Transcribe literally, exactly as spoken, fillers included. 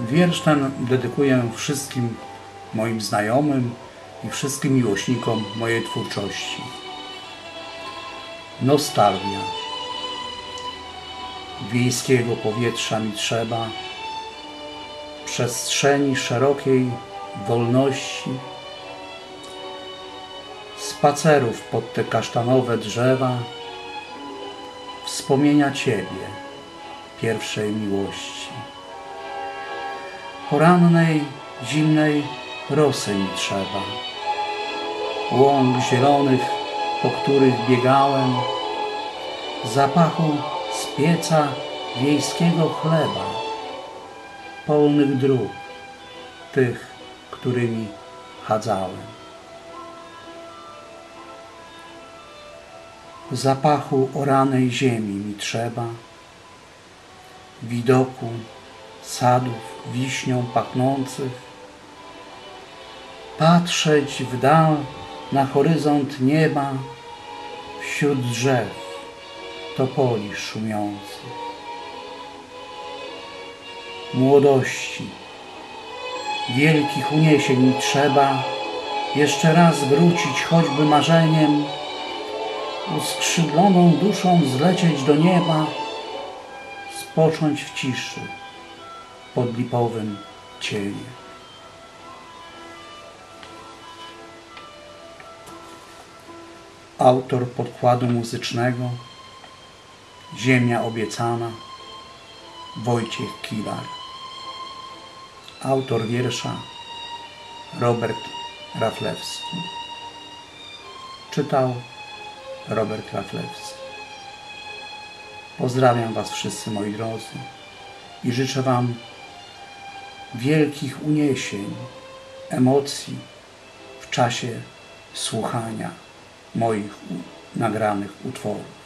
Wiersz ten dedykuję wszystkim moim znajomym i wszystkim miłośnikom mojej twórczości. Nostalgia. Wiejskiego powietrza mi trzeba, przestrzeni szerokiej wolności, spacerów pod te kasztanowe drzewa, wspomnienia Ciebie, pierwszej miłości. Porannej, zimnej rosy mi trzeba, łąk zielonych, po których biegałem, zapachu z pieca wiejskiego chleba, polnych dróg, tych, którymi chadzałem. Zapachu oranej ziemi mi trzeba, widoku sadów wiśnią pachnących, patrzeć w dal na horyzont nieba, wśród drzew topoli szumiących. Młodości, wielkich uniesień mi trzeba, jeszcze raz wrócić choćby marzeniem, uskrzydloną duszą zlecieć do nieba, spocząć w ciszy pod lipowym cieniem. Autor podkładu muzycznego Ziemia obiecana Wojciech Kilar. Autor wiersza Robert Raflewski. Czytał Robert Raflewski. Pozdrawiam Was wszyscy, moi drodzy, i życzę Wam wielkich uniesień, emocji w czasie słuchania moich nagranych utworów.